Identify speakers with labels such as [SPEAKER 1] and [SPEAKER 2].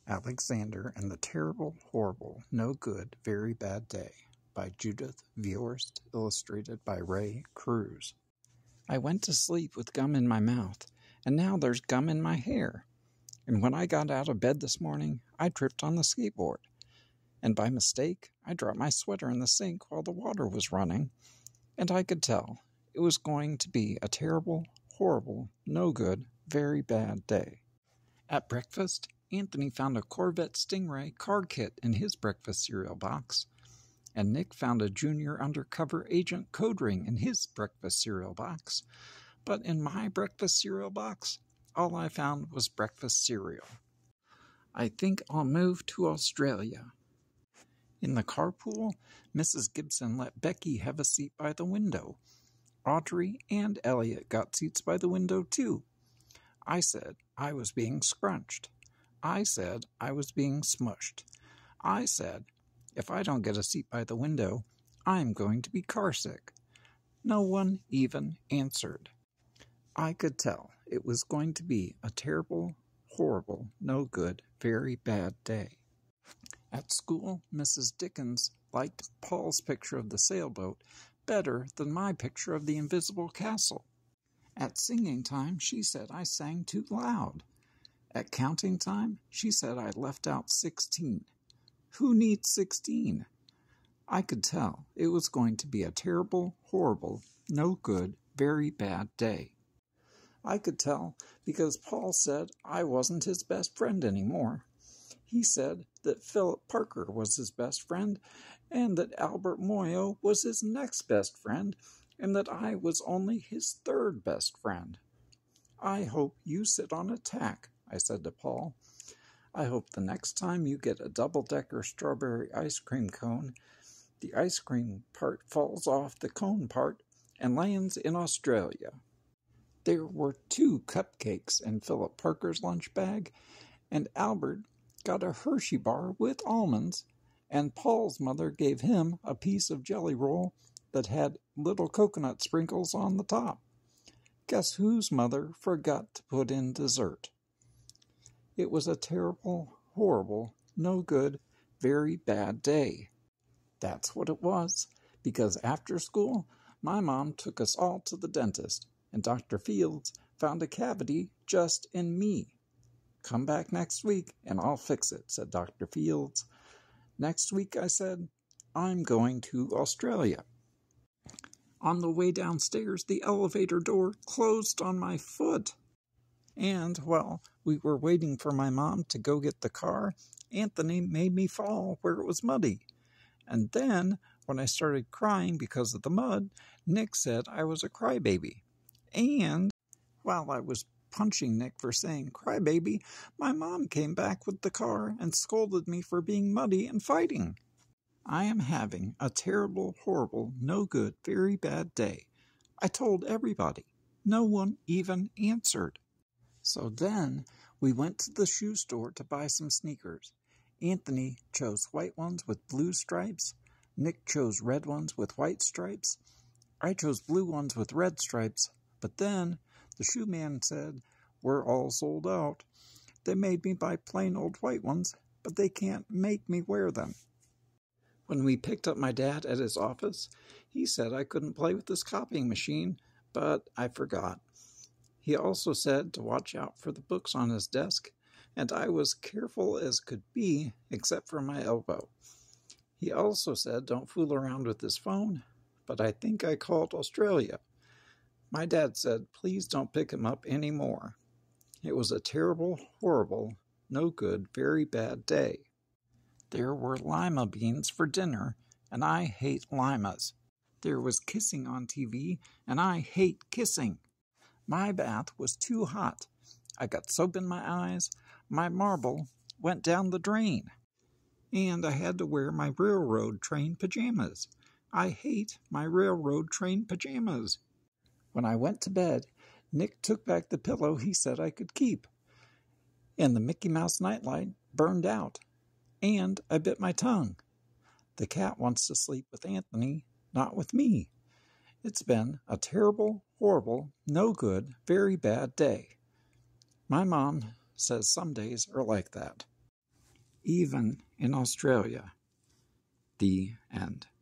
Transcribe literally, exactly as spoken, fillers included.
[SPEAKER 1] Alexander and the Terrible, Horrible, No Good, Very Bad Day by Judith, Viorst, illustrated by Ray Cruz. I went to sleep with gum in my mouth, and now there's gum in my hair. And when I got out of bed this morning, I tripped on the skateboard. And by mistake, I dropped my sweater in the sink while the water was running, and I could tell it was going to be a terrible, horrible, no good, very bad day. At breakfast, Anthony found a Corvette Stingray car kit in his breakfast cereal box, and Nick found a junior undercover agent code ring in his breakfast cereal box. But in my breakfast cereal box, all I found was breakfast cereal. I think I'll move to Australia. In the carpool, Missus Gibson let Becky have a seat by the window. Audrey and Elliot got seats by the window too. I said I was being scrunched. I said I was being smushed. I said, if I don't get a seat by the window, I'm going to be carsick. No one even answered. I could tell it was going to be a terrible, horrible, no good, very bad day. At school, Missus Dickens liked Paul's picture of the sailboat better than my picture of the invisible castle. At singing time, she said I sang too loud. At counting time, she said I left out sixteen. Who needs sixteen? I could tell it was going to be a terrible, horrible, no good, very bad day. I could tell because Paul said I wasn't his best friend anymore. He said that Philip Parker was his best friend, and that Albert Moyo was his next best friend, and that I was only his third best friend. I hope you sit on a tack, I said to Paul. I hope the next time you get a double-decker strawberry ice cream cone, the ice cream part falls off the cone part and lands in Australia. There were two cupcakes in Philip Parker's lunch bag, and Albert got a Hershey bar with almonds, and Paul's mother gave him a piece of jelly roll that had little coconut sprinkles on the top. Guess whose mother forgot to put in dessert? It was a terrible, horrible, no good, very bad day. That's what it was, because after school, my mom took us all to the dentist, and Doctor Fields found a cavity just in me. Come back next week, and I'll fix it, said Doctor Fields. Next week, I said, I'm going to Australia. On the way downstairs, the elevator door closed on my foot. And, while we were waiting for my mom to go get the car, Anthony made me fall where it was muddy. And then, when I started crying because of the mud, Nick said I was a crybaby. And, while I was punching Nick for saying crybaby, my mom came back with the car and scolded me for being muddy and fighting. I am having a terrible, horrible, no good, very bad day. I told everybody. No one even answered. So then we went to the shoe store to buy some sneakers. Anthony chose white ones with blue stripes. Nick chose red ones with white stripes. I chose blue ones with red stripes. But then the shoe man said, we're all sold out. They made me buy plain old white ones, but they can't make me wear them. When we picked up my dad at his office, he said I couldn't play with his copying machine, but I forgot. He also said to watch out for the books on his desk, and I was careful as could be, except for my elbow. He also said don't fool around with his phone, but I think I called Australia. My dad said, please don't pick him up anymore. It was a terrible, horrible, no good, very bad day. There were lima beans for dinner, and I hate limas. There was kissing on T V, and I hate kissing. My bath was too hot. I got soap in my eyes. My marble went down the drain. And I had to wear my railroad train pajamas. I hate my railroad train pajamas. When I went to bed, Nick took back the pillow he said I could keep. And the Mickey Mouse nightlight burned out. And I bit my tongue. The cat wants to sleep with Anthony, not with me. It's been a terrible, horrible, no good, very bad day. My mom says some days are like that. even in Australia. The end.